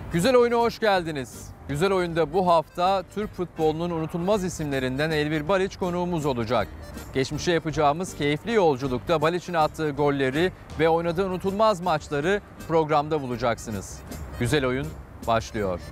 Güzel Oyun'a hoş geldiniz. Güzel Oyun'da bu hafta Türk futbolunun unutulmaz isimlerinden Elvir Baliç konuğumuz olacak. Geçmişe yapacağımız keyifli yolculukta Baliç'in attığı golleri ve oynadığı unutulmaz maçları programda bulacaksınız. Güzel Oyun başlıyor.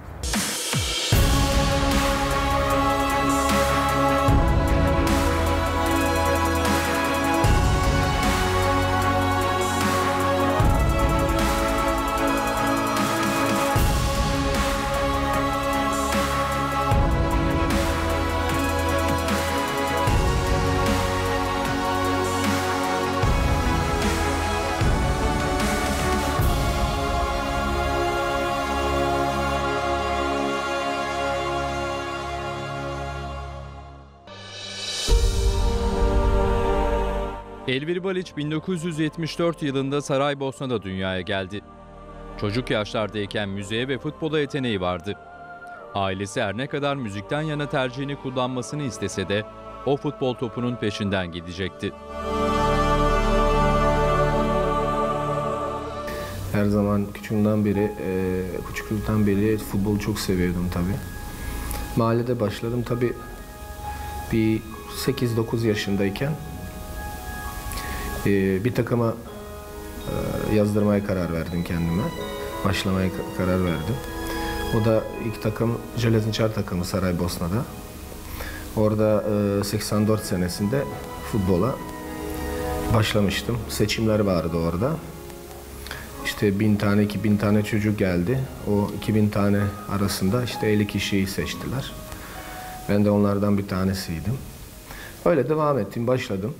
Elvir Baliç 1974 yılında Saraybosna'da dünyaya geldi. Çocuk yaşlardayken müziğe ve futbola yeteneği vardı. Ailesi her ne kadar müzikten yana tercihini kullanmasını istese de o futbol topunun peşinden gidecekti. Her zaman küçüklükten beri futbolu çok seviyordum tabii. Mahallede başladım tabii bir 8-9 yaşındayken. Bir takıma yazdırmaya karar verdim kendime. Başlamaya karar verdim. O da ilk takım Železničar takımı Saraybosna'da. Orada 84 senesinde futbola başlamıştım. Seçimler vardı orada. İşte 1000 tane, 2000 tane çocuk geldi. O 2000 tane arasında işte 50 kişiyi seçtiler. Ben de onlardan bir tanesiydim. Öyle devam ettim, başladım.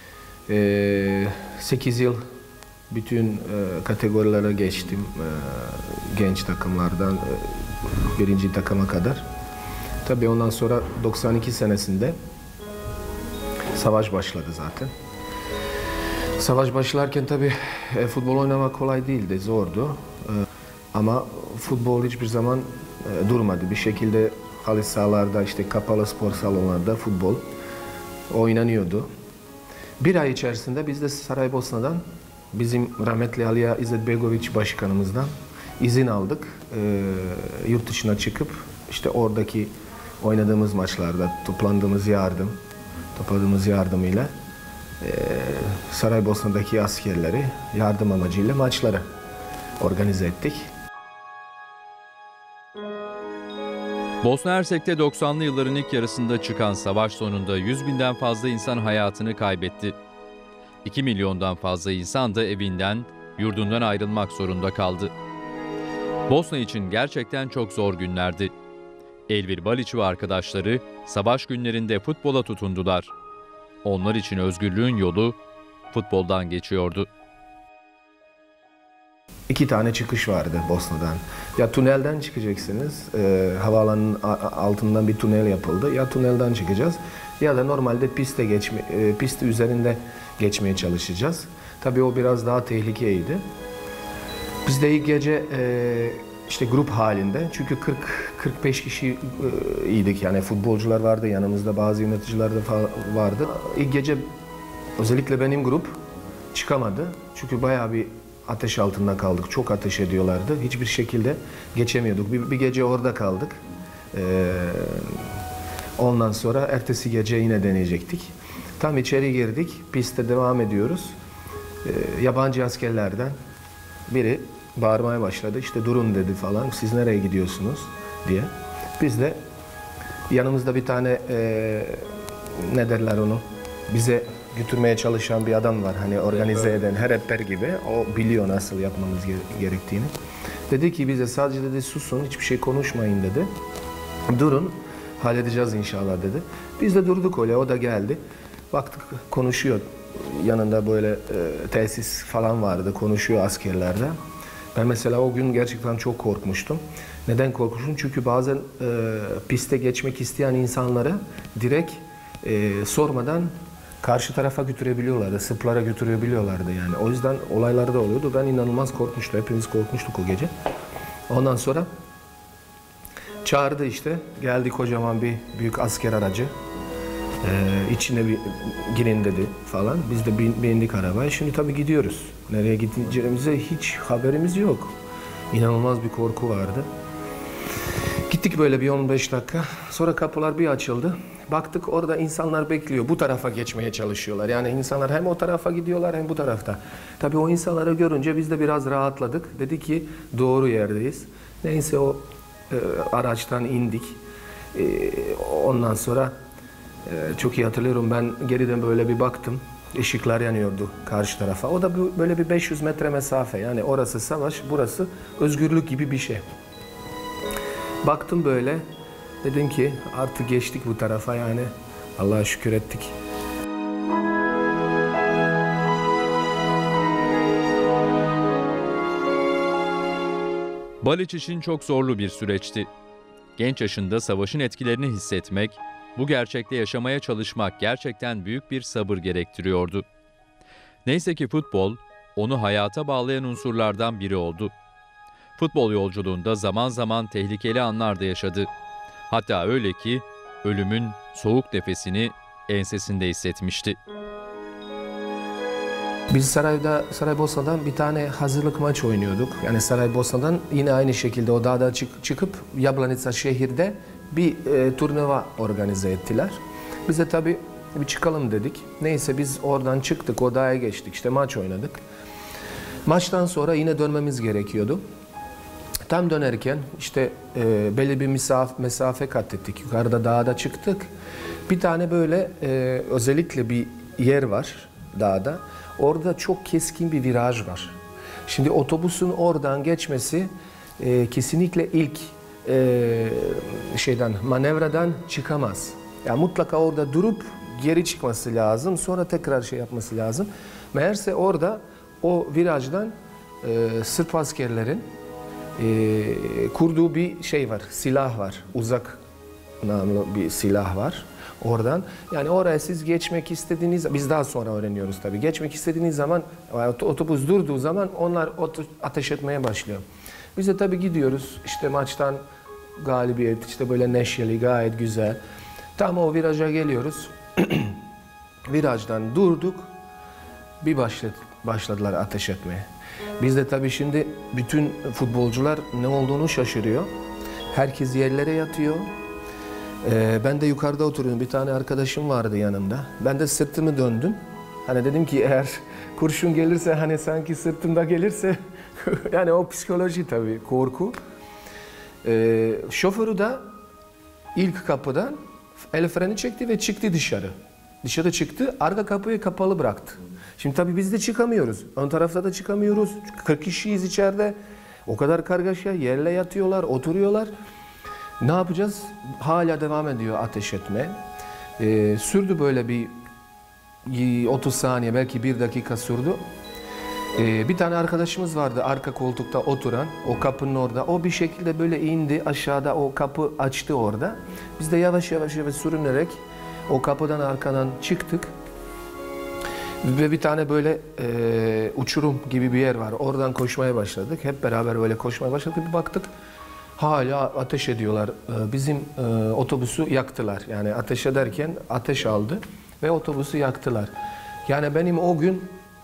8 yıl bütün kategorilere geçtim. Genç takımlardan birinci takıma kadar. Tabii ondan sonra 92 senesinde savaş başladı zaten. Savaş başlarken tabii futbol oynamak kolay değildi, zordu. Ama futbol hiçbir zaman durmadı. Bir şekilde halı sahalarda, işte kapalı spor salonlarda futbol oynanıyordu. Bir ay içerisinde biz de Saraybosna'dan bizim rahmetli Alija İzetbegović başkanımızdan izin aldık. Yurt dışına çıkıp işte oradaki oynadığımız maçlarda topladığımız yardımıyla Saraybosna'daki askerleri yardım amacıyla maçları organize ettik. Bosna Hersek'te 90'lı yılların ilk yarısında çıkan savaş sonunda 100 binden fazla insan hayatını kaybetti. 2 milyondan fazla insan da evinden, yurdundan ayrılmak zorunda kaldı. Bosna için gerçekten çok zor günlerdi. Elvir Baliç ve arkadaşları savaş günlerinde futbola tutundular. Onlar için özgürlüğün yolu futboldan geçiyordu. 2 tane çıkış vardı Bosna'dan. Ya tünelden çıkacaksınız, havaalanının altından bir tünel yapıldı. Ya tünelden çıkacağız ya da normalde pist üzerinde geçmeye çalışacağız. Tabii o biraz daha tehlikeliydi. Biz de ilk gece işte grup halinde, çünkü 40-45 kişi iyiydik, yani futbolcular vardı yanımızda, bazı yöneticiler de vardı. İlk gece özellikle benim grup çıkamadı çünkü bayağı bir ateş altında kaldık. Çok ateş ediyorlardı. Hiçbir şekilde geçemiyorduk. Bir gece orada kaldık. Ondan sonra ertesi gece yine deneyecektik. Tam içeri girdik. Pistte devam ediyoruz. Yabancı askerlerden biri bağırmaya başladı. İşte durun dedi falan. Siz nereye gidiyorsunuz diye. Biz de yanımızda bir tane ne derler onu, bize götürmeye çalışan bir adam var, hani organize eden, her rehber gibi. O biliyor nasıl yapmamız gerektiğini. Dedi ki bize sadece dedi susun, hiçbir şey konuşmayın dedi. Durun, halledeceğiz inşallah dedi. Biz de durduk öyle, o da geldi. Baktık konuşuyor. Yanında böyle tesis falan vardı, konuşuyor askerlerle. Ben mesela o gün gerçekten çok korkmuştum. Neden korkmuştum? Çünkü bazen piste geçmek isteyen insanları direkt sormadan karşı tarafa götürebiliyorlardı, sıplara götürebiliyorlardı yani. O yüzden olaylar da oluyordu. Ben inanılmaz korkmuştum. Hepimiz korkmuştuk o gece. Ondan sonra çağırdı işte. Geldi kocaman bir büyük asker aracı. İçine bir girin dedi falan. Biz de bindik arabaya. Şimdi tabii gidiyoruz. Nereye gideceğimize hiç haberimiz yok. İnanılmaz bir korku vardı. Gittik böyle bir 15 dakika. Sonra kapılar bir açıldı. Baktık orada insanlar bekliyor. Bu tarafa geçmeye çalışıyorlar. Yani insanlar hem o tarafa gidiyorlar hem bu tarafta. Tabii o insanları görünce biz de biraz rahatladık. Dedik ki doğru yerdeyiz. Neyse o araçtan indik. Ondan sonra çok iyi hatırlıyorum, ben geriden böyle bir baktım. Işıklar yanıyordu karşı tarafa. O da böyle bir 500 metre mesafe. Yani orası savaş, burası özgürlük gibi bir şey. Baktım böyle, dedim ki artık geçtik bu tarafa, yani Allah'a şükür ettik. Baliç için çok zorlu bir süreçti. Genç yaşında savaşın etkilerini hissetmek, bu gerçekte yaşamaya çalışmak gerçekten büyük bir sabır gerektiriyordu. Neyse ki futbol, onu hayata bağlayan unsurlardan biri oldu. Futbol yolculuğunda zaman zaman tehlikeli anlar da yaşadı. Hatta öyle ki ölümün soğuk nefesini ensesinde hissetmişti. Biz Saraybosna'dan bir tane hazırlık maç oynuyorduk. Yani Saraybosna'dan yine aynı şekilde o dağda çıkıp Yablanica şehirde bir turnuva organize ettiler. Biz de tabii bir çıkalım dedik. Neyse biz oradan çıktık, o dağa geçtik, işte maç oynadık. Maçtan sonra yine dönmemiz gerekiyordu. Tam dönerken işte belli bir mesafe kat ettik. Yukarıda dağda çıktık. Bir tane böyle özellikle bir yer var dağda. Orada çok keskin bir viraj var. Şimdi otobüsün oradan geçmesi kesinlikle ilk manevradan çıkamaz. Yani mutlaka orada durup geri çıkması lazım. Sonra tekrar şey yapması lazım. Meğerse orada o virajdan Sırp askerlerin kurduğu bir şey var, silah var. Uzak namlu bir silah var oradan. Yani oraya siz geçmek istediğiniz, biz daha sonra öğreniyoruz tabii. Geçmek istediğiniz zaman, otobüs durduğu zaman onlar ateş etmeye başlıyor. Biz de tabii gidiyoruz, işte maçtan galibiyet, işte böyle neşeli, gayet güzel. Tam o viraja geliyoruz. Virajdan durduk, bir başladılar ateş etmeye. Biz de tabii şimdi bütün futbolcular ne olduğunu şaşırıyor. Herkes yerlere yatıyor. Ben de yukarıda oturuyorum. Bir tane arkadaşım vardı yanımda. Ben de sırtımı döndüm. Hani dedim ki eğer kurşun gelirse, hani sanki sırtımda gelirse yani o psikoloji tabii, korku. Şoförü de ilk kapıdan el freni çekti ve çıktı dışarı. Dışarı çıktı, arka kapıyı kapalı bıraktı. Şimdi tabii biz de çıkamıyoruz. Ön tarafta da çıkamıyoruz. 40 kişiyiz içeride. O kadar kargaşa, yerle yatıyorlar, oturuyorlar. Ne yapacağız? Hala devam ediyor ateş etme. Sürdü böyle bir 30 saniye, belki 1 dakika sürdü. Bir tane arkadaşımız vardı arka koltukta oturan, o kapının orada. O bir şekilde böyle indi aşağıda, o kapı açtı orada. Biz de yavaş yavaş sürünerek o kapıdan arkadan çıktık. Ve bir tane böyle uçurum gibi bir yer var. Oradan koşmaya başladık. Hep beraber böyle koşmaya başladık. Bir baktık hala ateş ediyorlar. Bizim otobüsü yaktılar. Yani ateş ederken ateş aldı ve otobüsü yaktılar. Yani benim o gün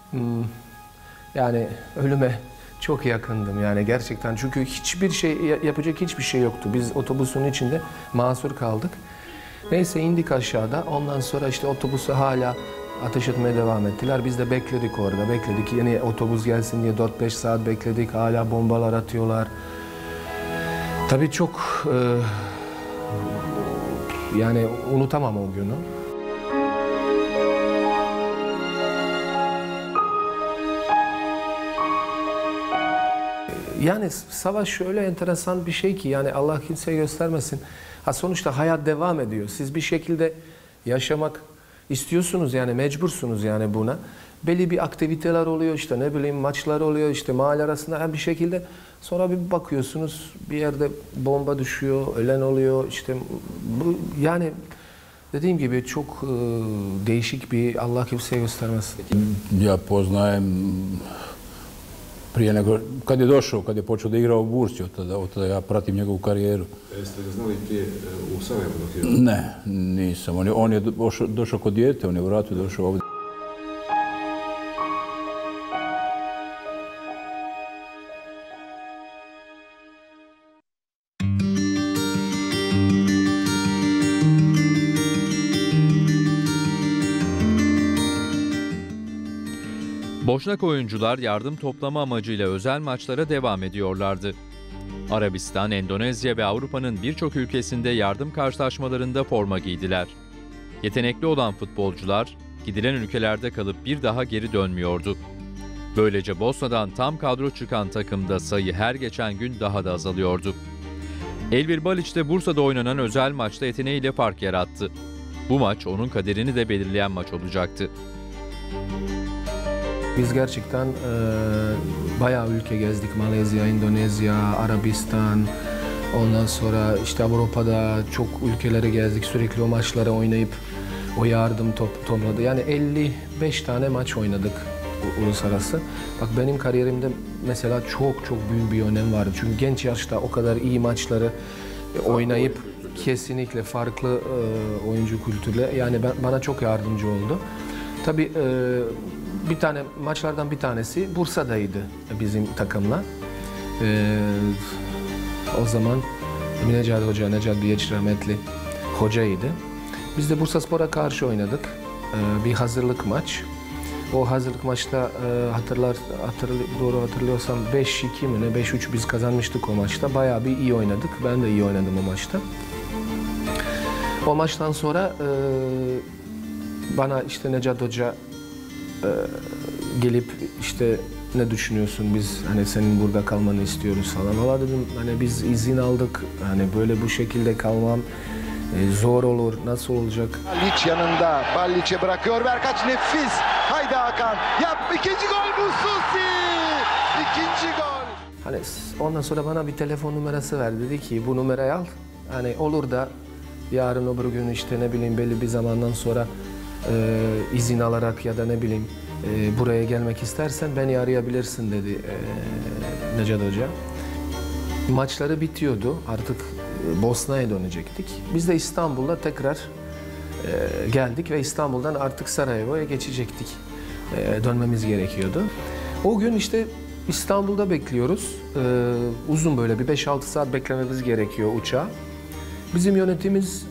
yani ölüme çok yakındım yani gerçekten. Çünkü hiçbir şey yapacak hiçbir şey yoktu. Biz otobüsün içinde mahsur kaldık. Neyse indik aşağıda. Ondan sonra işte otobüsü hala ateş etmeye devam ettiler. Biz de bekledik orada. Bekledik. Yeni otobüs gelsin diye 4-5 saat bekledik. Hala bombalar atıyorlar. Tabii çok yani unutamam o günü. Yani savaş şöyle enteresan bir şey ki yani Allah kimseye göstermesin. Sonuçta hayat devam ediyor. Siz bir şekilde yaşamak istiyorsunuz yani mecbursunuz yani buna. Belli bir aktiviteler oluyor işte ne bileyim maçlar oluyor işte mahalle arasında bir şekilde. Sonra bir bakıyorsunuz bir yerde bomba düşüyor, ölen oluyor işte bu yani dediğim gibi çok değişik bir Allah kimseye göstermesin. Ja poznajem prije nego, kad je došao, kad je počeo da igra u Bursi, od tada ja pratim njegovu karijeru. Jeste ga znali prije u Sarajevu dok je? Ne, nisam. On je došao kod dijete, on je u ratu došao ovdje. Boşnak oyuncular yardım toplama amacıyla özel maçlara devam ediyorlardı. Arabistan, Endonezya ve Avrupa'nın birçok ülkesinde yardım karşılaşmalarında forma giydiler. Yetenekli olan futbolcular gidilen ülkelerde kalıp bir daha geri dönmüyordu. Böylece Bosna'dan tam kadro çıkan takımda sayı her geçen gün daha da azalıyordu. Elvir Balić de Bursa'da oynanan özel maçta yeteneğiyle fark yarattı. Bu maç onun kaderini de belirleyen maç olacaktı. Biz gerçekten bayağı ülke gezdik. Malezya, Endonezya, Arabistan. Ondan sonra işte Avrupa'da çok ülkeleri gezdik. Sürekli o maçlara oynayıp o yardım topladı. Yani 55 tane maç oynadık uluslararası. Bak benim kariyerimde mesela çok büyük bir önem vardı. Çünkü genç yaşta o kadar iyi maçları oynayıp kesinlikle farklı oyuncu kültürle yani bana çok yardımcı oldu. Tabii bir tane maçlardan bir tanesi Bursa'daydı bizim takımla. O zaman Necat Hoca, Necat Biyeç rahmetli hocaydı. Biz de Bursaspor'a karşı oynadık. Bir hazırlık maç. O hazırlık maçta doğru hatırlıyorsam 5-2 mi ne 5-3 biz kazanmıştık o maçta. Bayağı bir iyi oynadık. Ben de iyi oynadım o maçta. O maçtan sonra bana işte Necat Hoca gelip işte ne düşünüyorsun biz hani senin burada kalmanı istiyoruz falan. Valla dedim hani biz izin aldık hani böyle bu şekilde kalmam zor olur nasıl olacak? Balić yanında Balić'e bırakıyor Berkaç nefis. Haydi Hakan yap ikinci gol Mususi. İkinci gol. Hani ondan sonra bana bir telefon numarası verdi dedi ki bu numarayı al. Hani olur da yarın öbür gün işte ne bileyim belli bir zamandan sonra izin alarak ya da ne bileyim buraya gelmek istersen beni arayabilirsin dedi Necat Hoca. Maçları bitiyordu artık Bosna'ya dönecektik. Biz de İstanbul'da tekrar geldik ve İstanbul'dan artık Sarajevo'ya geçecektik. Dönmemiz gerekiyordu. O gün işte İstanbul'da bekliyoruz. Uzun böyle bir 5-6 saat beklememiz gerekiyor uçağa. Bizim yönetimimiz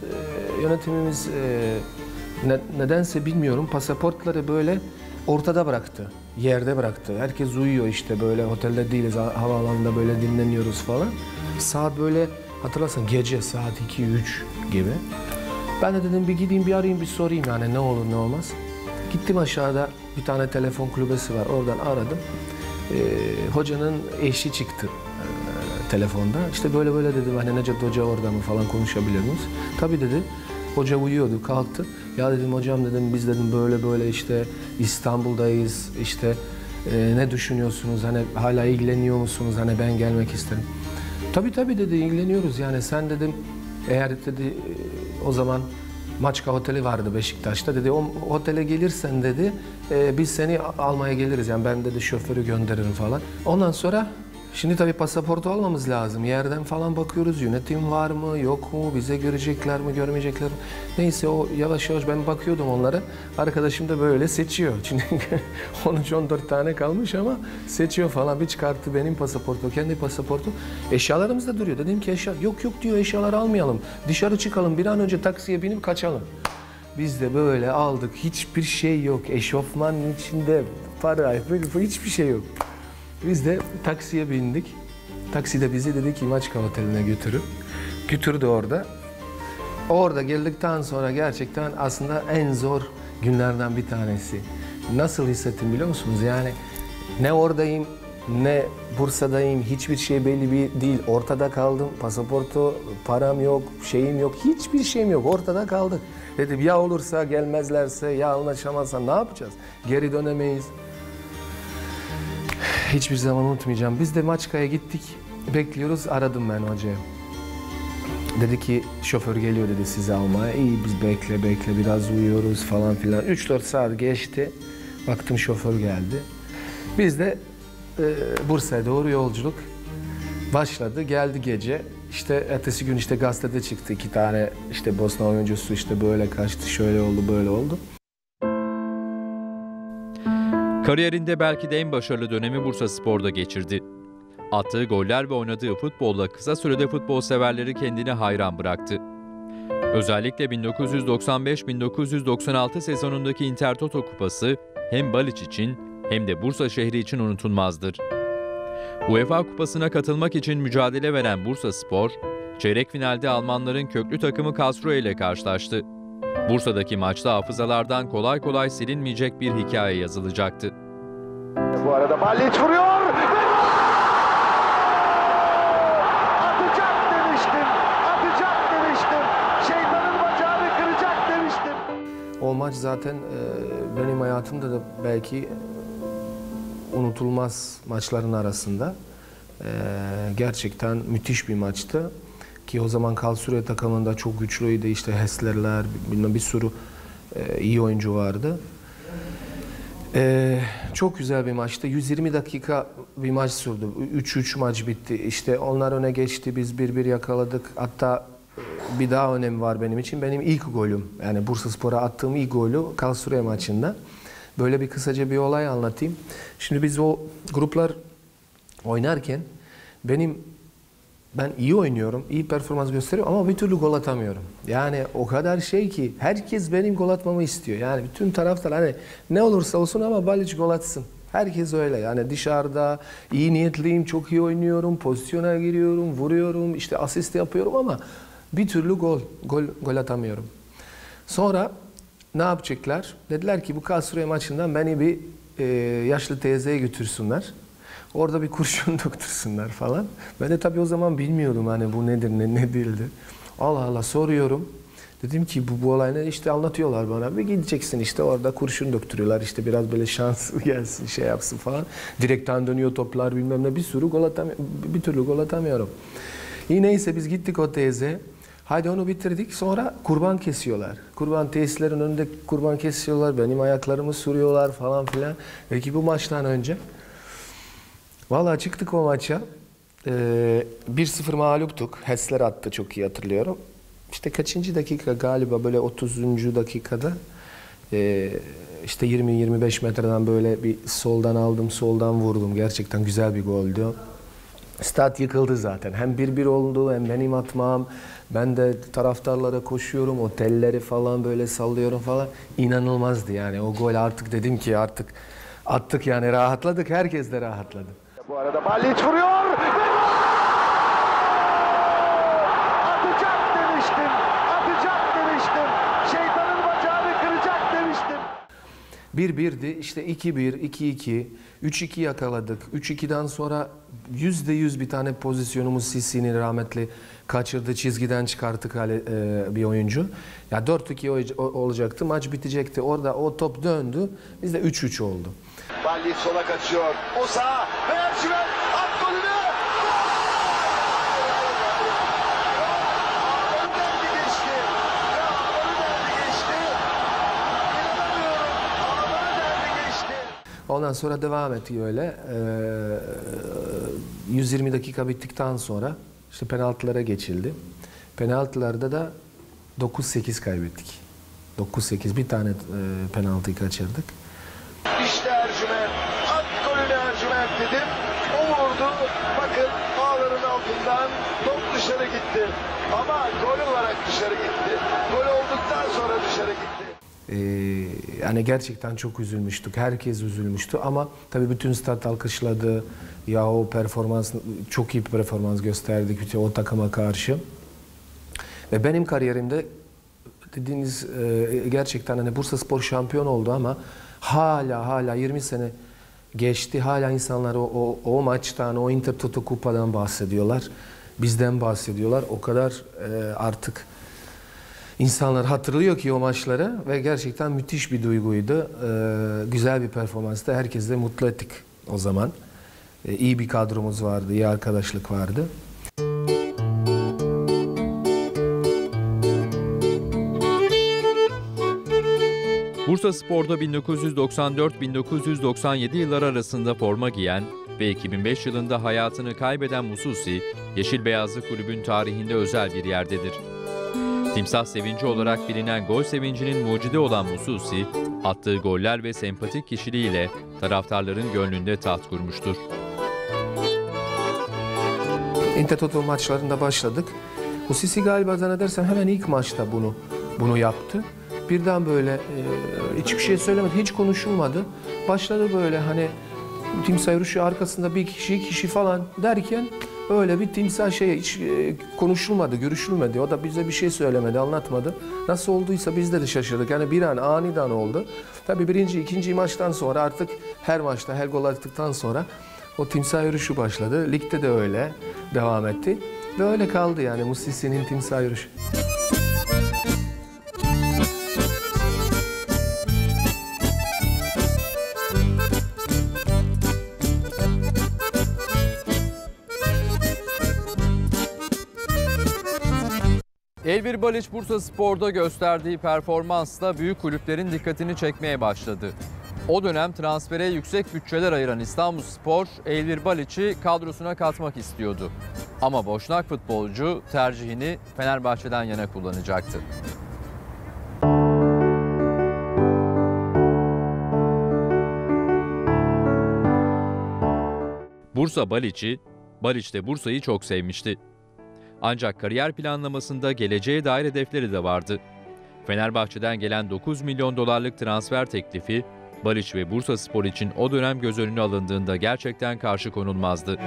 nedense bilmiyorum pasaportları böyle ortada bıraktı. Yerde bıraktı. Herkes uyuyor işte böyle otelde değiliz havaalanında böyle dinleniyoruz falan. Saat böyle hatırlarsan gece saat 2-3 gibi. Ben de dedim bir gideyim bir arayayım bir sorayım yani ne olur ne olmaz. Gittim aşağıda bir tane telefon kulübesi var oradan aradım. Hocanın eşi çıktı telefonda. İşte böyle dedim hani Necat Hoca orada mı falan konuşabilir miyiz? Tabii dedi. Hoca uyuyordu kalktı. Ya dedim hocam dedim biz dedim böyle işte İstanbul'dayız işte ne düşünüyorsunuz hani hala ilgileniyor musunuz hani ben gelmek isterim. Tabii dedi ilgileniyoruz yani sen dedim eğer dedi o zaman Maçka Oteli vardı Beşiktaş'ta dedi o otele gelirsen dedi biz seni almaya geliriz yani ben dedi şoförü gönderirim falan. Ondan sonra şimdi tabii pasaportu almamız lazım. Yerden falan bakıyoruz. Yönetim var mı, yok mu, bize görecekler mi, görmeyecekler mi? Neyse o yavaş ben bakıyordum onlara. Arkadaşım da böyle seçiyor. Çünkü 13-14 tane kalmış ama seçiyor falan. Bir çıkarttı benim pasaportu, kendi pasaportu. Eşyalarımız da duruyor. Dedim ki yok diyor eşyaları almayalım. Dışarı çıkalım bir an önce taksiye binip kaçalım. Biz de böyle aldık. Hiçbir şey yok. Eşofmanın içinde para, hiçbir şey yok. Biz de taksiye bindik. Takside bizi dedi ki Maçka Oteli'ne götürdü orada. Orada geldikten sonra gerçekten aslında en zor günlerden bir tanesi. Nasıl hissettim biliyor musunuz? Yani ne oradayım, ne Bursa'dayım, hiçbir şey belli değil. Ortada kaldım, pasaportu, param yok, şeyim yok, hiçbir şeyim yok. Ortada kaldık. Dedim ya olursa, gelmezlerse, ya anlaşamazsa ne yapacağız? Geri dönemeyiz. Hiçbir zaman unutmayacağım. Biz de Maçka'ya gittik. Bekliyoruz. Aradım ben hocaya. Dedi ki şoför geliyor dedi sizi almaya. İyi biz bekle biraz uyuyoruz falan filan. 3-4 saat geçti. Baktım şoför geldi. Biz de Bursa'ya doğru yolculuk başladı. Geldi gece. İşte ertesi gün işte gazetede çıktı 2 tane işte Bosna oyuncusu işte böyle kaçtı, şöyle oldu, böyle oldu. Kariyerinde belki de en başarılı dönemi Bursaspor'da geçirdi. Attığı goller ve oynadığı futbolla kısa sürede futbol severleri kendine hayran bıraktı. Özellikle 1995-1996 sezonundaki Intertoto Kupası hem Balić için hem de Bursa şehri için unutulmazdır. UEFA Kupası'na katılmak için mücadele veren Bursaspor, çeyrek finalde Almanların köklü takımı Karlsruhe ile karşılaştı. Bursa'daki maçta hafızalardan kolay kolay silinmeyecek bir hikaye yazılacaktı. Bu arada Ballic vuruyor. Atacak demiştim. Atacak demiştim. Şeytanın bacağını kıracak demiştim. O maç zaten benim hayatımda da belki unutulmaz maçların arasında. Gerçekten müthiş bir maçtı. Ki o zaman Karlsruhe takımında çok güçlüydü. İşte Hesslerler, bilmem bir sürü iyi oyuncu vardı. Çok güzel bir maçtı. 120 dakika bir maç sürdü. 3-3 maç bitti. İşte onlar öne geçti. Biz 1-1 yakaladık. Hatta bir daha önemi var benim için. Benim ilk golüm. Yani Bursaspor'a attığım ilk golü Karlsruhe maçında. Böyle bir kısaca bir olay anlatayım. Şimdi biz o gruplar oynarken ben iyi oynuyorum, iyi performans gösteriyorum ama bir türlü gol atamıyorum. Yani o kadar şey ki herkes benim gol atmamı istiyor. Yani bütün taraftar hani ne olursa olsun ama Ballic gol atsın. Herkes öyle. Yani dışarıda iyi niyetliyim, çok iyi oynuyorum, pozisyona giriyorum, vuruyorum, işte asist yapıyorum ama bir türlü gol atamıyorum. Sonra ne yapacaklar? Dediler ki bu Karlsruhe maçından beni bir yaşlı teyzeye götürsünler. Orada bir kurşun döktürsünler falan. Ben de tabii o zaman bilmiyordum hani bu nedir ne değildi. Allah Allah soruyorum. Dedim ki bu olay ne? İşte anlatıyorlar bana. Bir gideceksin işte orada kurşun döktürüyorlar. İşte biraz böyle şans gelsin şey yapsın falan. Direkten dönüyor toplar bilmem ne. Bir türlü gol atamıyorum. İyi neyse biz gittik o teyze. Haydi onu bitirdik. Sonra kurban kesiyorlar. Kurban tesislerin önünde kurban kesiyorlar. Benim ayaklarımı sürüyorlar falan filan. Peki bu maçtan önce vallahi çıktık o maça. 1-0 mağluptuk. Hessler attı çok iyi hatırlıyorum. İşte kaçıncı dakika galiba böyle 30. dakikada işte 20-25 metreden böyle bir soldan aldım, soldan vurdum. Gerçekten güzel bir goldü. Stat yıkıldı zaten. Hem 1-1 oldu hem benim atmam. Ben de taraftarlara koşuyorum, o telleri falan böyle sallıyorum falan. İnanılmazdı yani o gol artık dedim ki artık attık yani rahatladık. Herkes de rahatladı. Bu arada Ballic vuruyor. Atacak demiştim. Atacak demiştim. Şeytanın bacağını kıracak demiştim. 1-1'di. İşte 2-1, 2-2, 3-2 yakaladık. 3-2'den sonra %100 bir tane pozisyonumuz Sisi'nin rahmetli kaçırdı. Çizgiden çıkarttık bir oyuncu. Ya 4-2 olacaktı. Maç bitecekti. Orada o top döndü. Bizde 3-3 oldu. Ballic sola kaçıyor. Musa ve Ercüment at golünü. Ağları deldi geçti. Ağları deldi geçti. İnanamıyorum. Ağları deldi geçti. Ondan sonra devam etti öyle. 120 dakika bittikten sonra işte penaltılara geçildi. Penaltılarda da 9-8 kaybettik. 9-8 bir tane penaltıyı kaçırdık. İşte Ercüment. At golünü Ercüment dedim. O vurdu. Bakın ağların altından top dışarı gitti. Ama gol olarak dışarı gitti. Gol olduktan sonra dışarı gitti. Yani gerçekten çok üzülmüştük. Herkes üzülmüştü ama tabii bütün stat alkışladı. Ya o performans, çok iyi bir performans gösterdik bütün o takıma karşı. Ve benim kariyerimde dediğiniz gerçekten hani Bursaspor şampiyon oldu ama hala 20 sene geçti. Hala insanlar o maçtan, o Intertoto Kupa'dan bahsediyorlar. Bizden bahsediyorlar. O kadar artık İnsanlar hatırlıyor ki o maçları ve gerçekten müthiş bir duyguydu. Güzel bir performanstı. Herkes de mutlu ettik o zaman. İyi bir kadromuz vardı, iyi arkadaşlık vardı. Bursaspor'da 1994-1997 yılları arasında forma giyen ve 2005 yılında hayatını kaybeden Mususi, Yeşil Beyazlı kulübün tarihinde özel bir yerdedir. Timsah sevinci olarak bilinen gol sevincinin mucidi olan Mususi, attığı goller ve sempatik kişiliğiyle taraftarların gönlünde taht kurmuştur. Intertoto maçlarında başladık. Mususi galiba zannedersem hemen ilk maçta bunu yaptı. birden böyle hiçbir şey söylemedi, hiç konuşulmadı. Başladı böyle hani timsah yürüyüşü arkasında bir kişi, iki kişi falan derken öyle bir timsah hiç konuşulmadı, görüşülmedi. O da bize bir şey söylemedi, anlatmadı. Nasıl olduysa biz de şaşırdık. Yani bir an aniden oldu. Tabii birinci, ikinci maçtan sonra artık her maçta, her gol attıktan sonra o timsah yürüyüşü başladı. Ligde de öyle devam etti. Ve öyle kaldı yani Muslici'nin timsah yürüyüşü. Elvir Baliç Bursaspor'da gösterdiği performansla büyük kulüplerin dikkatini çekmeye başladı. O dönem transfere yüksek bütçeler ayıran İstanbulspor, Elvir Baliç'i kadrosuna katmak istiyordu. Ama Boşnak futbolcu tercihini Fenerbahçe'den yana kullanacaktı. Bursa Baliç'i, Baliç de Bursa'yı çok sevmişti. Ancak kariyer planlamasında geleceğe dair hedefleri de vardı. Fenerbahçe'den gelen 9 milyon dolarlık transfer teklifi, Baliç ve Bursaspor için o dönem göz önüne alındığında gerçekten karşı konulmazdı.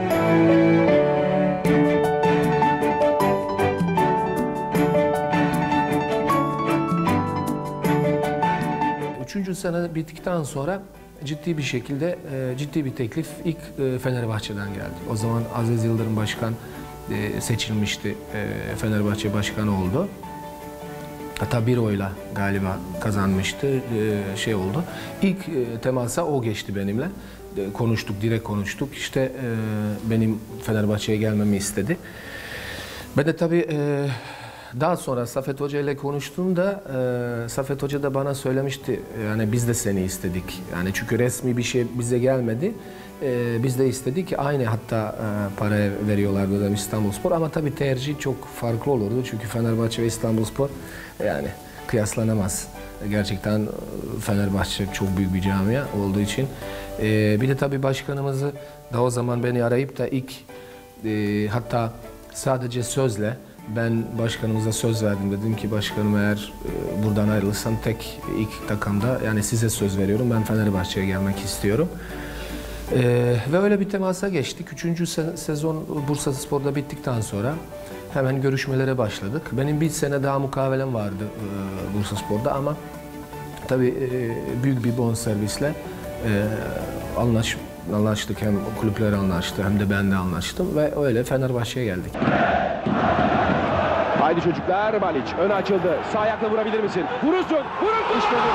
Üçüncü sene bittikten sonra ciddi bir şekilde ciddi bir teklif ilk Fenerbahçe'den geldi. O zaman Aziz Yıldırım Başkan seçilmişti, Fenerbahçe Başkanı oldu. Hatta bir oyla galiba kazanmıştı, oldu. İlk temasa o geçti benimle. Konuştuk, direkt konuştuk. İşte benim Fenerbahçe'ye gelmemi istedi. Ben de tabii daha sonra Safet Hoca ile konuştuğumda Safet Hoca da bana söylemişti, yani biz de seni istedik. Yani çünkü resmi bir şey bize gelmedi. Biz de istedik, aynı hatta para veriyorlardı da İstanbulspor, ama tabii tercih çok farklı olurdu. Çünkü Fenerbahçe ve İstanbulspor yani kıyaslanamaz. Gerçekten Fenerbahçe çok büyük bir camia olduğu için. Bir de tabii başkanımızı da o zaman beni arayıp da ilk hatta sadece sözle ben başkanımıza söz verdim. Dedim ki başkanım, eğer buradan ayrılırsam ilk takımda, yani size söz veriyorum, ben Fenerbahçe'ye gelmek istiyorum. Ve öyle bir temasa geçtik. Üçüncü sezon Bursaspor'da bittikten sonra hemen görüşmelere başladık. Benim bir sene daha mukavelem vardı Bursaspor'da, ama tabii büyük bir bonservisle anlaştık. Hem kulüpler anlaştı hem de ben de anlaştım ve öyle Fenerbahçe'ye geldik. Haydi çocuklar, Baliç öne açıldı. Sağ ayakla vurabilir misin? Vurursun! Vurursun! İşte bu!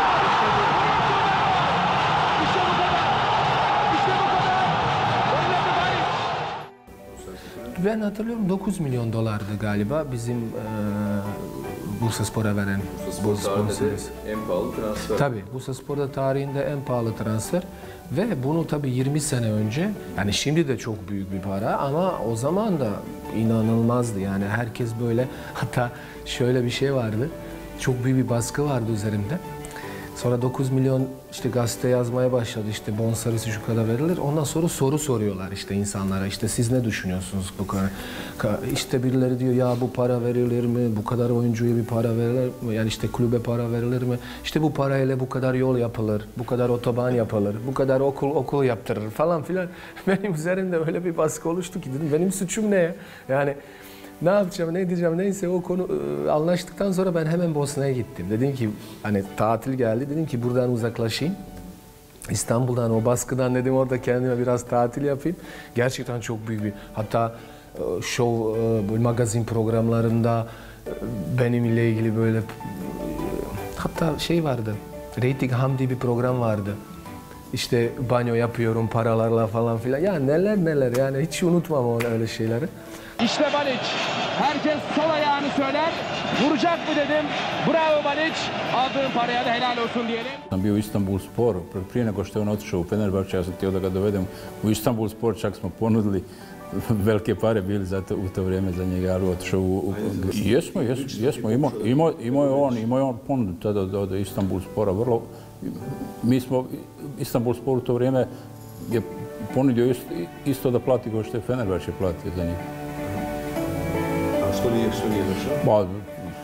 İşte bu kadar! İşte bu kadar! Önledi Baliç! Ben hatırlıyorum 9 milyon dolardı galiba bizim Bursaspor'a veren bonservis. En pahalı transfer. Tabii Bursaspor'da tarihinde en pahalı transfer ve bunu tabii 20 sene önce, yani şimdi de çok büyük bir para ama o zaman da inanılmazdı. Yani herkes böyle, hatta şöyle bir şey vardı, çok büyük bir baskı vardı üzerimde. Sonra 9 milyon işte gazete yazmaya başladı, işte bonservisi şu kadar verilir. Ondan sonra soru soruyorlar işte insanlara, işte siz ne düşünüyorsunuz bu kadar? İşte birileri diyor ya bu para verilir mi? Bu kadar oyuncuya bir para verilir mi? Yani işte kulübe para verilir mi? İşte bu parayla bu kadar yol yapılır, bu kadar otoban yapılır, bu kadar okul yaptırır falan filan. Benim üzerimde öyle bir baskı oluştu ki dedim benim suçum ne ya? Yani ne yapacağım, ne diyeceğim, neyse o konu anlaştıktan sonra ben hemen Bosna'ya gittim. Dedim ki hani tatil geldi, dedim ki buradan uzaklaşayım. İstanbul'dan, o baskıdan dedim orada kendime biraz tatil yapayım. Gerçekten çok büyük bir, hatta magazin programlarında benimle ilgili böyle, hatta şey vardı, Rating Hamdi bir program vardı. İşte banyo yapıyorum paralarla falan filan. Ya neler yani hiç unutmam öyle şeyleri. İşte Balić. Herkes sol ayağını söyler. Vuracak mı dedim. Bravo Balić. Aldığın paraya da helal olsun diyelim. Sam bio u Istanbulsporu, prije nego što je on otišao u Fenerbahče, ja sam htio da ga dovedem u Istanbulspor, čak smo ponudili velike pare bili u to vrijeme za njega, ali otišao jesmo, imao je on ponudu tada od Istanbulspora, vrlo, mi smo, Istanbulspor u to vrijeme je ponudio isto da plati kao što je Fenerbahče platio za njih. A što nije došao?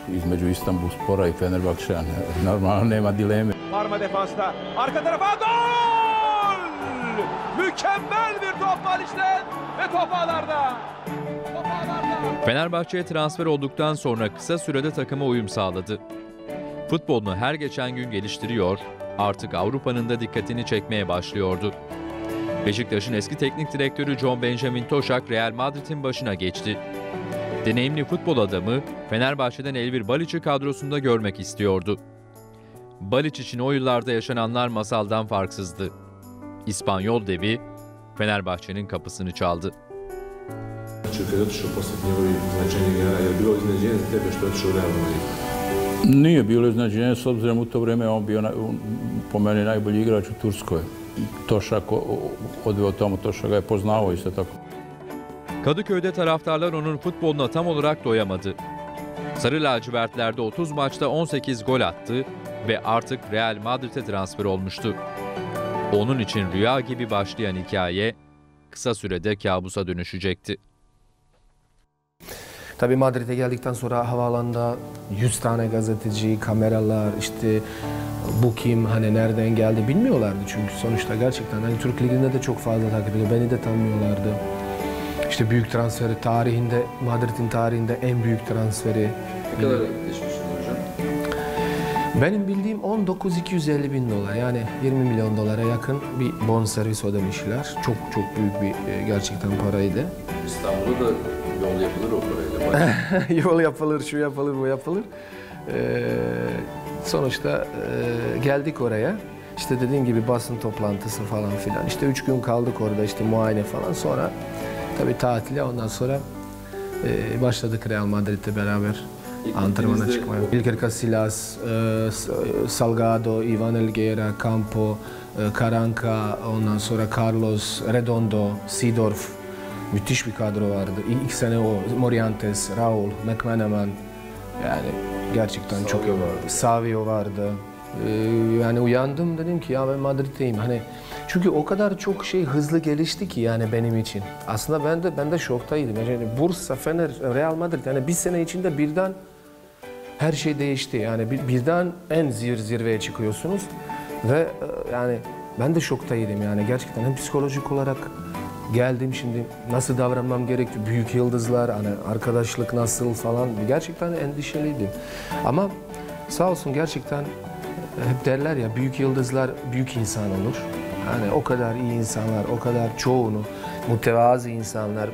između Istanbulspora i Fenerbahçe'a. Normalno nema dileme. Parma defansta. Arka tarafa gol! Mükemmel bir top Baliç'ten ve top ağlarda. Top ağlarda. Fenerbahçe'ye transfer olduktan sonra kısa sürede takıma uyum sağladı. Futbolunu her geçen gün geliştiriyor, artık Avrupa'nın da dikkatini çekmeye başlıyordu. Beşiktaş'ın eski teknik direktörü John Benjamin Toşak Real Madrid'in başına geçti. Deneyimli futbol adamı Fenerbahçe'den Elvir Baliç'i kadrosunda görmek istiyordu. Baliç için o yıllarda yaşananlar masaldan farksızdı. İspanyol devi Fenerbahçe'nin kapısını çaldı. Kad je otišao posle njegovih značajnih igara, je li bilo iznenađenje za tebe što je otišao u Real Madrid? Nije bilo iznenađenje, s obzirom u to vrijeme on bio po meni najbolji igrač u Turskoj. Tošak odveo tamo, Tošak ga je poznavao isto tako. Kadıköy'de taraftarlar onun futboluna tam olarak doyamadı. Sarı lacivertlerde 30 maçta 18 gol attı ve artık Real Madrid'e transfer olmuştu. Onun için rüya gibi başlayan hikaye kısa sürede kabusa dönüşecekti. Tabii Madrid'e geldikten sonra havaalanında 100 tane gazeteci, kameralar, işte bu kim, hani nereden geldi bilmiyorlardı çünkü sonuçta gerçekten hani Türk Ligi'nde de çok fazla takip ediyor. Beni de tanımıyorlardı. İşte büyük transferi tarihinde, Madrid'in tarihinde en büyük transferi. Ne kadar geçmişsin hocam? Benim bildiğim 19.250.000 dolar, yani 20 milyon dolara yakın bir bonservis ödemişler. Çok büyük bir gerçekten paraydı. İstanbul'da da yol yapılır o parayla. Yol yapılır, şu yapılır, bu yapılır. Sonuçta geldik oraya. İşte dediğim gibi basın toplantısı falan filan. İşte 3 gün kaldık orada, işte muayene falan. Sonra tabii tatile, ondan sonra başladık Real Madrid'le beraber antrenmana çıkmaya. Iker Casillas, Salgado, Ivan Elguera, Campo, Karanka, ondan sonra Carlos, Redondo, Seedorf. Müthiş bir kadro vardı. İlk sene o Morientes, Raul, McManaman, yani gerçekten çok iyi vardı. Savio vardı. Yani uyandım, dedim ki ya ben Madrid'deyim. Hani çünkü o kadar çok şey hızlı gelişti ki yani benim için. Aslında ben de şoktaydım. Yani Bursa, Fener, Real Madrid, yani bir sene içinde birden her şey değişti. Yani birden en zirveye çıkıyorsunuz ve yani ben de şoktaydım yani gerçekten hem psikolojik olarak. Geldim şimdi nasıl davranmam gerekti, büyük yıldızlar, hani arkadaşlık nasıl falan, gerçekten endişeliydim. Ama sağ olsun gerçekten hep derler ya, büyük yıldızlar büyük insan olur. Hani o kadar iyi insanlar, o kadar çoğunu, mütevazı insanlar,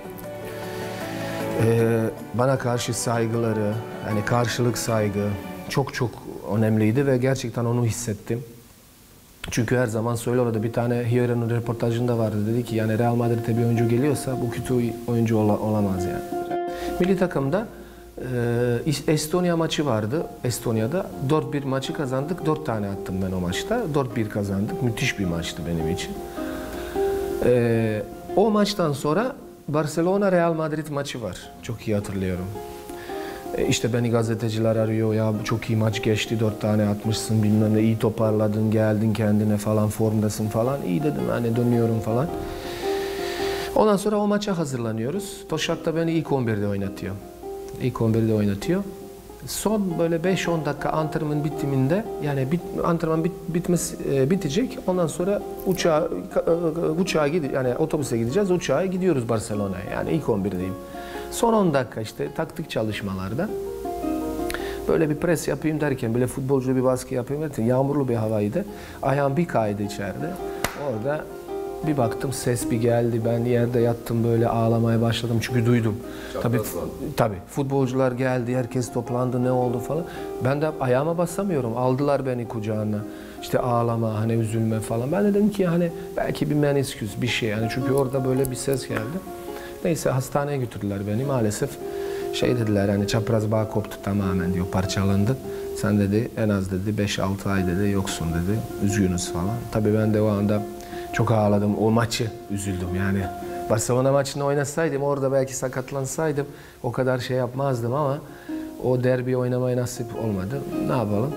bana karşı saygıları, hani karşılık saygı çok önemliydi ve gerçekten onu hissettim. Çünkü her zaman söylüyordu, bir tane Hiera'nın röportajında vardı, dedi ki yani Real Madrid'e bir oyuncu geliyorsa bu kötü oyuncu olamaz yani. Milli takımda Estonya maçı vardı, Estonya'da 4-1 maçı kazandık, 4 tane attım ben o maçta, 4-1 kazandık, müthiş bir maçtı benim için. O maçtan sonra Barcelona Real Madrid maçı var, çok iyi hatırlıyorum. İşte beni gazeteciler arıyor, ya çok iyi maç geçti, 4 tane atmışsın, bilmem ne, iyi toparladın, geldin kendine falan, formdasın falan. İyi dedim, hani dönüyorum falan. Ondan sonra o maça hazırlanıyoruz. Toşak da beni ilk 11'de oynatıyor. İlk 11'de oynatıyor. Son böyle 5-10 dakika antrenman bitiminde, yani antrenman bitecek. Ondan sonra uçağa yani otobüse gideceğiz, uçağa gidiyoruz Barcelona'ya. Yani ilk 11'deyim. Son 10 dakika işte taktik çalışmalarda böyle bir pres yapayım derken, böyle futbolcu bir baskı yapayım derken, yağmurlu bir havaydı. Ayağım bir kaydı içeride. Orada bir baktım, ses bir geldi. Ben yerde yattım, böyle ağlamaya başladım çünkü duydum. Tabii futbolcular geldi, herkes toplandı, ne oldu falan. Ben de ayağıma basamıyorum. Aldılar beni kucağına. İşte ağlama, hani üzülme falan. Ben de dedim ki hani belki bir menisküs bir şey yani, çünkü orada böyle bir ses geldi. Neyse hastaneye götürdüler beni. Maalesef şey dediler, hani çapraz bağ koptu tamamen diyor, parçalandı. Sen dedi en az dedi 5-6 ay dedi yoksun dedi. Üzgünüz falan. Tabii ben de o anda çok ağladım. O maçı üzüldüm yani. Barcelona maçını oynasaydım, orada belki sakatlansaydım o kadar şey yapmazdım ama o derbi oynamaya nasip olmadı. Ne yapalım?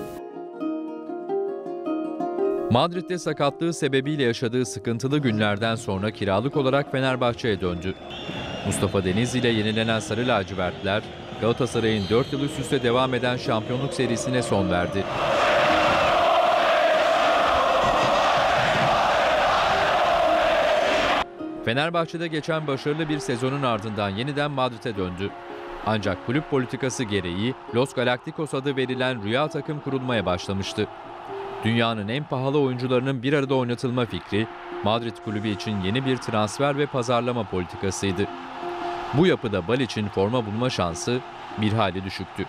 Madrid'de sakatlığı sebebiyle yaşadığı sıkıntılı günlerden sonra kiralık olarak Fenerbahçe'ye döndü. Mustafa Denizli ile yenilenen Sarı Lacivertler Galatasaray'ın 4 yıl üst üste devam eden şampiyonluk serisine son verdi. Fenerbahçe'de geçen başarılı bir sezonun ardından yeniden Madrid'e döndü. Ancak kulüp politikası gereği Los Galacticos adı verilen rüya takım kurulmaya başlamıştı. Dünyanın en pahalı oyuncularının bir arada oynatılma fikri, Madrid kulübü için yeni bir transfer ve pazarlama politikasıydı. Bu yapıda Balic'in forma bulma şansı bir hayli düşüktü.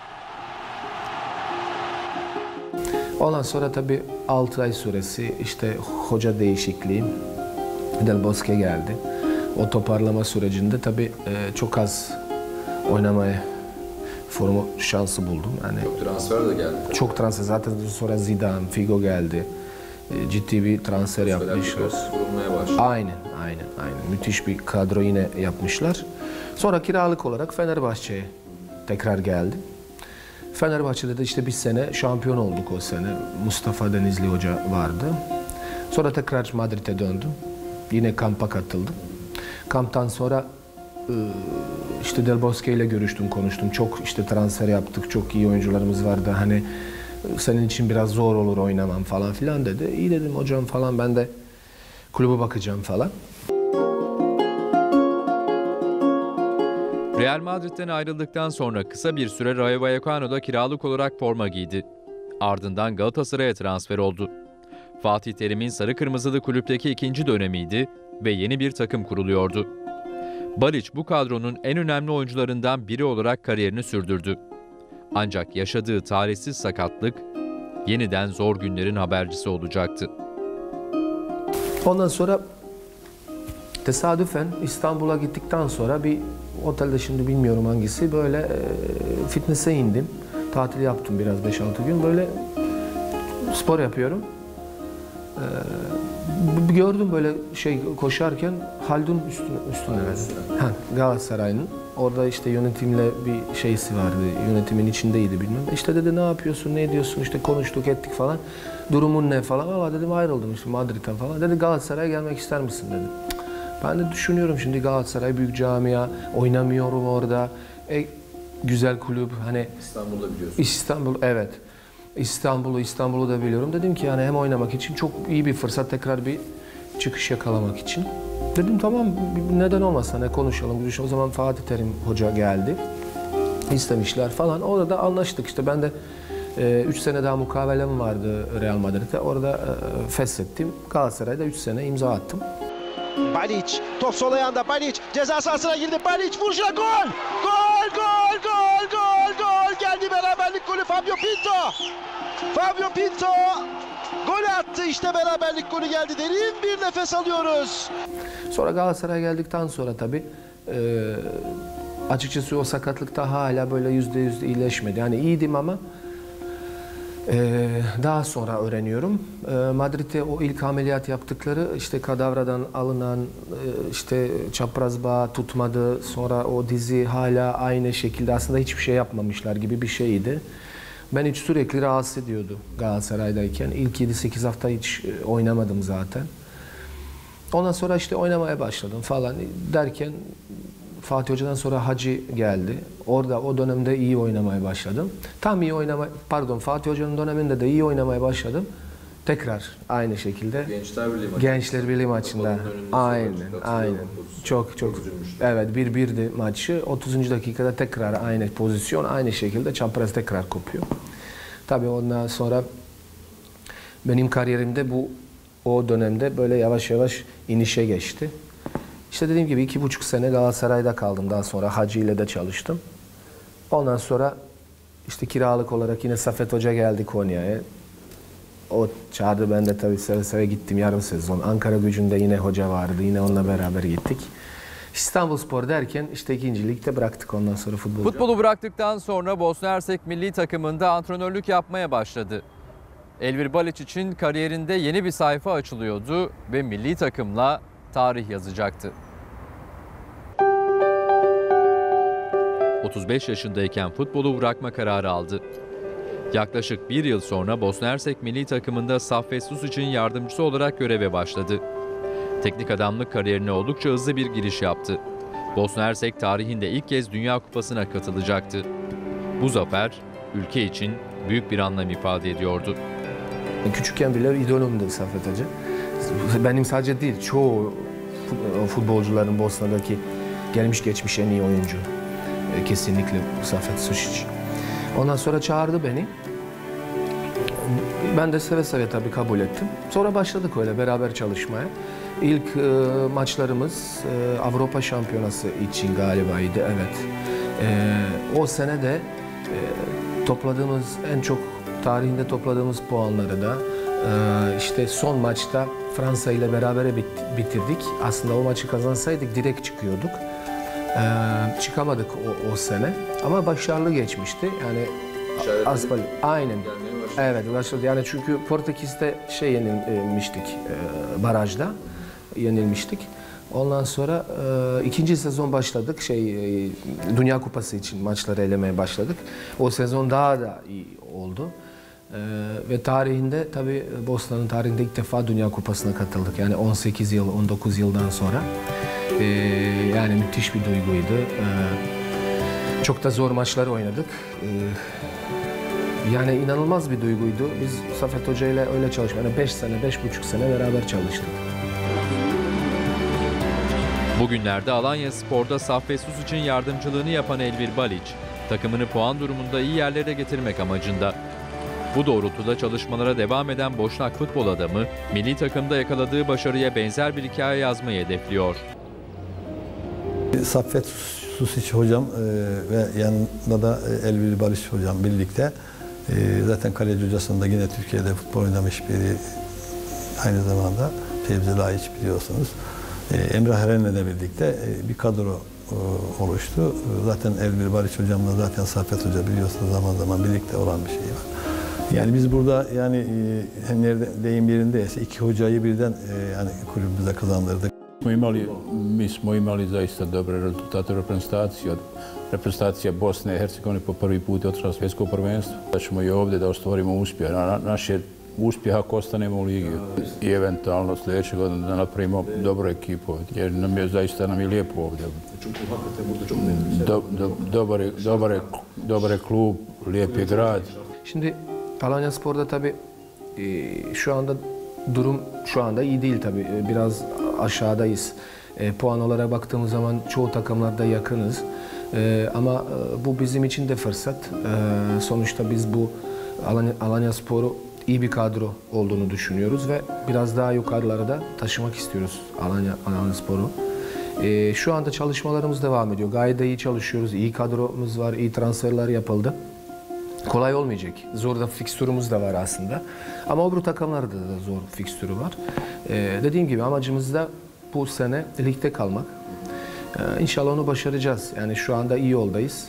Ondan sonra tabii 6 ay süresi işte hoca değişikliği, Del Bosque geldi. O toparlama sürecinde tabii çok az oynamaya forma şansı buldum. Yani Transfer de geldi. çok transfer, zaten sonra Zidane, Figo geldi. Ciddi bir transfer yapmışlar. Kurulmaya başladı. Aynen. Müthiş bir kadro yine yapmışlar. Sonra kiralık olarak Fenerbahçe'ye tekrar geldi. Fenerbahçe'de de işte bir sene şampiyon olduk o sene. Mustafa Denizli Hoca vardı. Sonra tekrar Madrid'e döndüm. Yine kampa katıldım. Kamptan sonra işte Del Bosque ile görüştüm, konuştum. Çok işte transfer yaptık, çok iyi oyuncularımız vardı. Hani senin için biraz zor olur oynamam falan filan dedi. İyi dedim hocam falan, ben de kulübe bakacağım falan. Real Madrid'den ayrıldıktan sonra kısa bir süre Rayo Vallecano'da kiralık olarak forma giydi. Ardından Galatasaray'a transfer oldu. Fatih Terim'in sarı kırmızılı kulüpteki ikinci dönemiydi ve yeni bir takım kuruluyordu. Balic bu kadronun en önemli oyuncularından biri olarak kariyerini sürdürdü. Ancak yaşadığı talihsiz sakatlık yeniden zor günlerin habercisi olacaktı. Ondan sonra tesadüfen İstanbul'a gittikten sonra bir otelde, şimdi bilmiyorum hangisi, böyle fitness'e indim. Tatil yaptım biraz 5-6 gün, böyle spor yapıyorum. Gördüm böyle koşarken Haldun üstüne Galatasaray'ın. Orada işte yönetimle bir şeysi vardı. Yönetimin içindeydi bilmem. İşte dedi ne yapıyorsun, ne ediyorsun, işte konuştuk ettik falan. Durumun ne falan. Valla dedim ayrıldım işte Madrid'den falan. Dedi Galatasaray'a gelmek ister misin dedi. Ben de düşünüyorum şimdi, Galatasaray büyük camia, oynamıyorum orada. Güzel kulüp hani. İstanbul'da biliyorsun. İstanbul, evet. İstanbul'u da biliyorum. Dedim ki yani hem oynamak için çok iyi bir fırsat, tekrar bir çıkış yakalamak için. Dedim tamam, neden olmasa, ne konuşalım. O zaman Fatih Terim Hoca geldi. İstemişler falan. Orada da anlaştık. İşte ben de 3 sene daha mukavelem vardı Real Madrid'de. Orada feshettim. Galatasaray'da 3 sene imza attım. Balic, top sol ayağında, Balic ceza sahasına girdi. Balic vuruşuna gol! Gol! Geldi beraberlik golü Fabio Pinto! Fabio Pinto golü attı, işte beraberlik golü geldi. Derin bir nefes alıyoruz. Sonra Galatasaray'a geldikten sonra tabii açıkçası o sakatlıkta hala böyle %100 iyileşmedi. Yani iyiydim ama daha sonra öğreniyorum. Madrid'de o ilk ameliyat yaptıkları, işte kadavradan alınan işte çapraz bağ tutmadı. Sonra o dizi hala aynı şekilde, aslında hiçbir şey yapmamışlar gibi bir şeydi. Ben hiç sürekli rahatsız ediyordu Galatasaray'dayken. İlk 7-8 hafta hiç oynamadım zaten. Ondan sonra işte oynamaya başladım falan derken Fatih Hoca'dan sonra Hacı geldi. Orada o dönemde iyi oynamaya başladım. Fatih Hoca'nın döneminde de iyi oynamaya başladım. Tekrar aynı şekilde Gençler Birliği maçında. Aynen. Çok evet, 1-1'di maçı. 30. dakikada tekrar aynı pozisyon, aynı şekilde çapraz tekrar kopuyor. Tabii ondan sonra benim kariyerimde o dönemde böyle yavaş yavaş inişe geçti. İşte dediğim gibi 2,5 sene Galatasaray'da kaldım. Daha sonra Hacı ile de çalıştım. Ondan sonra işte kiralık olarak yine Safet Hoca geldi Konya'ya. O çağırdı, ben de tabii seve seve gittim yarım sezon. Ankara Gücü'nde yine hoca vardı. Yine onunla beraber gittik. İstanbulspor derken işte 2. ligde bıraktık ondan sonra futbolu. Futbolu bıraktıktan sonra Bosna Hersek milli takımında antrenörlük yapmaya başladı. Elvir Balic için kariyerinde yeni bir sayfa açılıyordu ve milli takımla tarih yazacaktı. 35 yaşındayken futbolu bırakma kararı aldı. Yaklaşık bir yıl sonra Bosna Hersek milli takımında Saffet Susic'in yardımcısı olarak göreve başladı. Teknik adamlık kariyerine oldukça hızlı bir giriş yaptı. Bosna Hersek tarihinde ilk kez Dünya Kupası'na katılacaktı. Bu zafer ülke için büyük bir anlam ifade ediyordu. Küçükken bile idolümdü Safet Hoca. Benim sadece değil, çoğu futbolcuların Bosna'daki gelmiş geçmiş en iyi oyuncu. Kesinlikle Safet Sušić. Ondan sonra çağırdı beni. Ben de seve seve tabii kabul ettim. Sonra başladık öyle beraber çalışmaya. İlk maçlarımız Avrupa Şampiyonası için galiba'ydı, evet. O sene de topladığımız, en çok tarihinde topladığımız puanları da işte son maçta Fransa ile beraber bitirdik. Aslında o maçı kazansaydık direkt çıkıyorduk. Çıkamadık o sene ama başarılı geçmişti. Yani aynen. Evet, başladı. Yani çünkü Portekiz'de yenilmiştik, barajda yenilmiştik. Ondan sonra ikinci sezon başladık, Dünya Kupası için maçları elemeye başladık. O sezon daha da iyi oldu. Ve tarihinde tabii Bosna'nın tarihinde ilk defa Dünya Kupası'na katıldık. Yani 18 yıl, 19 yıldan sonra. Yani müthiş bir duyguydu. Çok da zor maçlar oynadık. Yani inanılmaz bir duyguydu. Biz Safet Hoca ile öyle çalıştık. Yani 5 sene, 5,5 sene beraber çalıştık. Bugünlerde Alanyaspor'da Saffet Susic'in yardımcılığını yapan Elvir Balić, takımını puan durumunda iyi yerlere getirmek amacında. Bu doğrultuda çalışmalara devam eden Boşnak futbol adamı, milli takımda yakaladığı başarıya benzer bir hikaye yazmayı hedefliyor. Saffet Sušić hocam ve yanında da Elvir Balić hocam birlikte zaten kaleci hocasında yine Türkiye'de futbol oynamış biri, aynı zamanda Fevzi Laiç biliyorsunuz. Emrah Eren'le de birlikte bir kadro oluştu. Zaten Elvir Balić hocamla zaten Saffet Hoca biliyorsunuz zaman zaman birlikte olan bir şey var. Yani biz burada yani nerede deyim yerindeyse iki hocayı birden yani kulübümüze kazandırdık. Mi smo imali zaista dobre rezultate u reprezentaciji. Reprezentacija Bosne i Hercegovine po prvi put je otišla svjetsko prvenstvo. Da ćemo i ovdje da ostvarimo uspjeh. Naš je uspjeh ako ostanemo u ligi. I eventualno sljedeće godine da napravimo dobru ekipu. Jer zaista nam je lijepo ovdje. Dobar je klub, lijep je grad. Şimdi Alanyaspor'da tabii şu anda durum iyi değil tabii. Biraz aşağıdayız. Puan olarak baktığımız zaman çoğu takımlarda yakınız. Ama bu bizim için de fırsat. Sonuçta biz bu Alanyaspor'u iyi bir kadro olduğunu düşünüyoruz ve biraz daha yukarılara da taşımak istiyoruz Alanyaspor'u. Şu anda çalışmalarımız devam ediyor. Gayet iyi çalışıyoruz. İyi kadromuz var, iyi transferler yapıldı. Kolay olmayacak. Zor da fikstürümüz de var aslında. Ama öbür takımlarda da zor fikstürü var. Dediğim gibi amacımız da bu sene ligde kalmak. İnşallah onu başaracağız. Yani şu anda iyi yoldayız.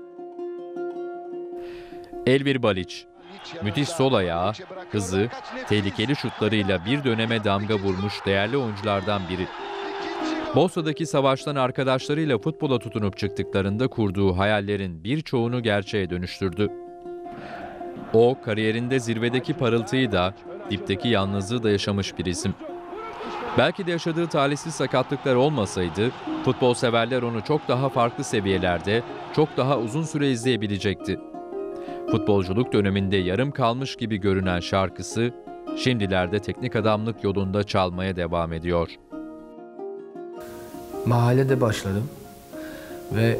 Elvir Balić, müthiş sol ayağı, hızı, tehlikeli şutlarıyla bir döneme damga vurmuş değerli oyunculardan biri. Bosna'daki savaştan arkadaşlarıyla futbola tutunup çıktıklarında kurduğu hayallerin birçoğunu gerçeğe dönüştürdü. O, kariyerinde zirvedeki parıltıyı da, dipteki yalnızlığı da yaşamış bir isim. Belki de yaşadığı talihsiz sakatlıklar olmasaydı, futbol severler onu çok daha farklı seviyelerde, çok daha uzun süre izleyebilecekti. Futbolculuk döneminde yarım kalmış gibi görünen şarkısı, şimdilerde teknik adamlık yolunda çalmaya devam ediyor. Mahallede başladım ve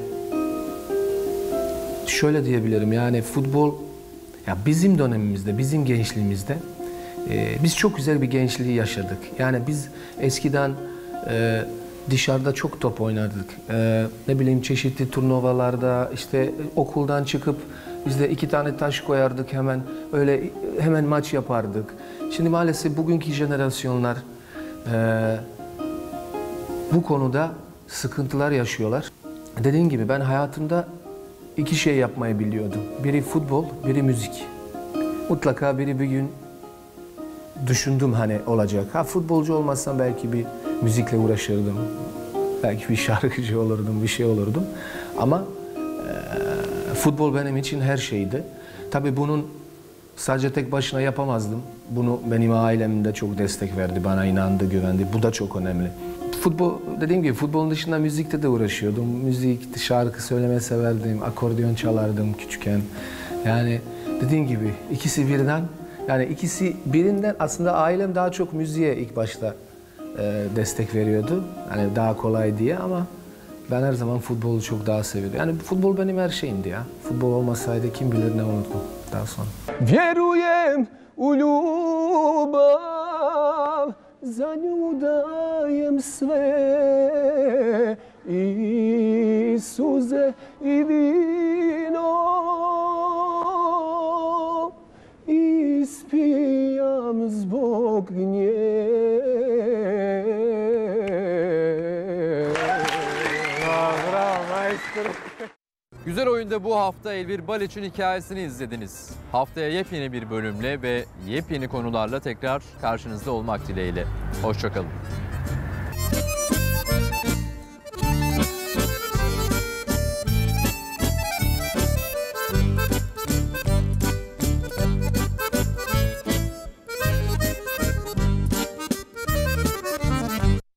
şöyle diyebilirim, yani futbol ya bizim dönemimizde, bizim gençliğimizde biz çok güzel bir gençliği yaşadık. Yani biz eskiden dışarıda çok top oynardık. Ne bileyim çeşitli turnuvalarda, işte okuldan çıkıp biz de 2 tane taş koyardık, hemen maç yapardık. Şimdi maalesef bugünkü jenerasyonlar bu konuda sıkıntılar yaşıyorlar. Dediğim gibi ben hayatımda 2 şey yapmayı biliyordum. Biri futbol, biri müzik. Mutlaka biri bir gün düşündüm hani olacak. Futbolcu olmazsam belki bir müzikle uğraşırdım. Belki bir şarkıcı olurdum, bir şey olurdum. Ama futbol benim için her şeydi. Tabii bunun sadece tek başına yapamazdım. Bunu benim ailem de çok destek verdi, bana inandı, güvendi. Bu da çok önemli. Futbol, dediğim gibi futbolun dışında müzikte de uğraşıyordum. Müzik, şarkı söylemeyi severdim, akordeon çalardım küçükken. Yani dediğim gibi ikisi birden, yani ikisi birinden aslında ailem daha çok müziğe ilk başta destek veriyordu. Yani daha kolay diye ama ben her zaman futbolu çok daha seviyordum. Yani futbol benim her şeyimdi ya. Futbol olmasaydı kim bilir ne olurdu daha sonra. Wieruję u ljubav, za nju dajem sve, i suze i vino, ispijam zbog nje. Bravo maestro. Güzel Oyun'da bu hafta Elvir Baliç'in hikayesini izlediniz. Haftaya yepyeni bir bölümle ve yepyeni konularla tekrar karşınızda olmak dileğiyle. Hoşça kalın.